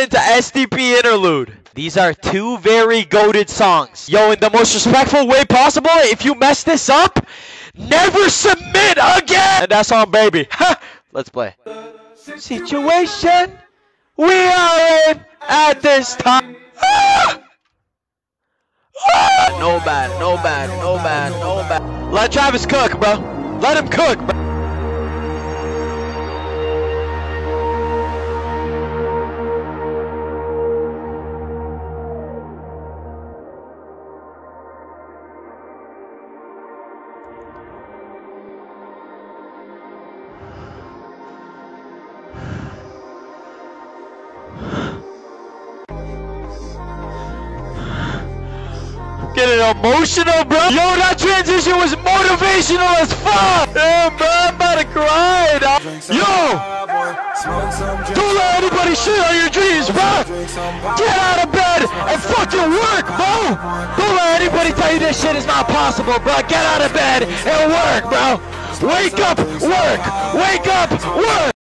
into SDP Interlude. These are two very goated songs. Yo, in the most respectful way possible, if you mess this up, never submit again! And that's on baby. Let's play. Situation we are in at this time. No bad, no bad, no bad, no bad. Let Travis cook, bro. Let him cook, bro. Getting emotional, bro. Yo, that transition was motivational as fuck. Yeah, bro, I'm about to cry, dog. Yo, don't let anybody shit on your dreams, bro. Get out of bed and fucking work, bro. Don't let anybody tell you this shit is not possible, bro. Get out of bed and work, bro. Wake up, work. Wake up, work.